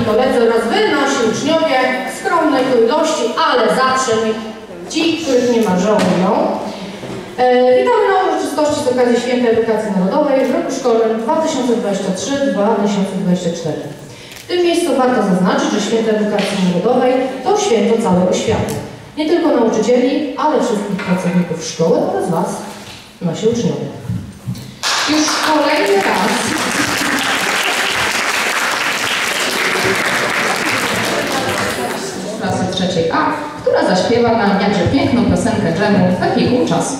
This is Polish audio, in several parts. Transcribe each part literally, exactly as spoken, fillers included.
koledzy oraz wy, nasi uczniowie, w skromnej tu ilości, ale zawsze ci, których nie ma, żałują. E, witamy na uroczystości z okazji Święta Edukacji Narodowej w roku szkolnym dwa tysiące dwudziestym trzecim do dwa tysiące dwudziestego czwartego. W tym miejscu warto zaznaczyć, że Święto Edukacji Narodowej to święto całego świata. Nie tylko nauczycieli, ale wszystkich pracowników szkoły oraz was, nasi uczniowie. Już kolejny raz klasy trzeciej A, która zaśpiewa nam jakże piękną piosenkę dżemu Wehikuł czasu.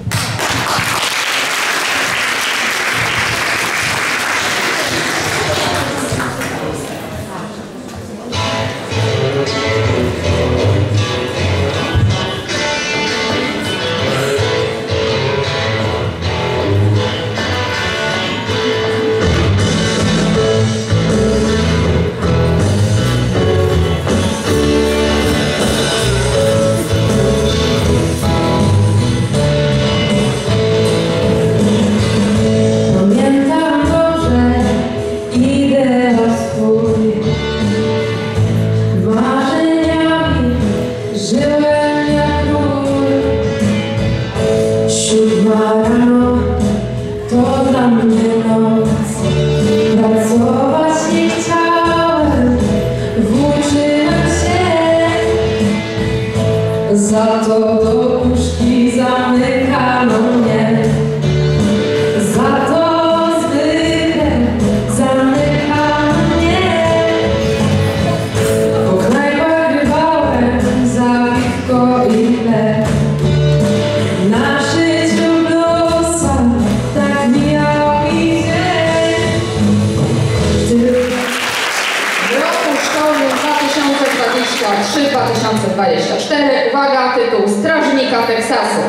dwa tysiące dwudziesty czwarty. Uwaga, tytuł Strażnika Teksasu.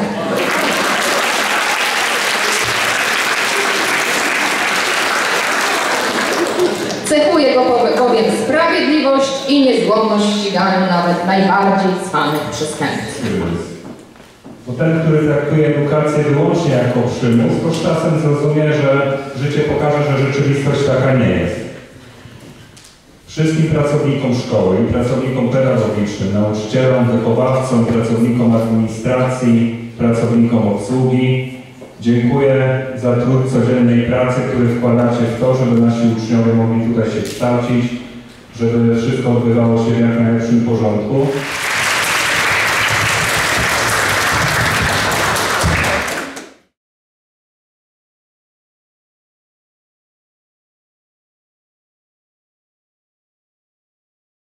Cechuje go bowiem sprawiedliwość i niezłomność w ściganiu nawet najbardziej cwanych przestępców. Bo ten, który traktuje edukację wyłącznie jako przymus, to z czasem zrozumie, że życie pokaże, że rzeczywistość taka nie jest. Wszystkim pracownikom szkoły i pracownikom pedagogicznym, nauczycielom, wychowawcom, pracownikom administracji, pracownikom obsługi dziękuję za trud codziennej pracy, który wkładacie w to, żeby nasi uczniowie mogli tutaj się kształcić, żeby wszystko odbywało się w jak najlepszym porządku.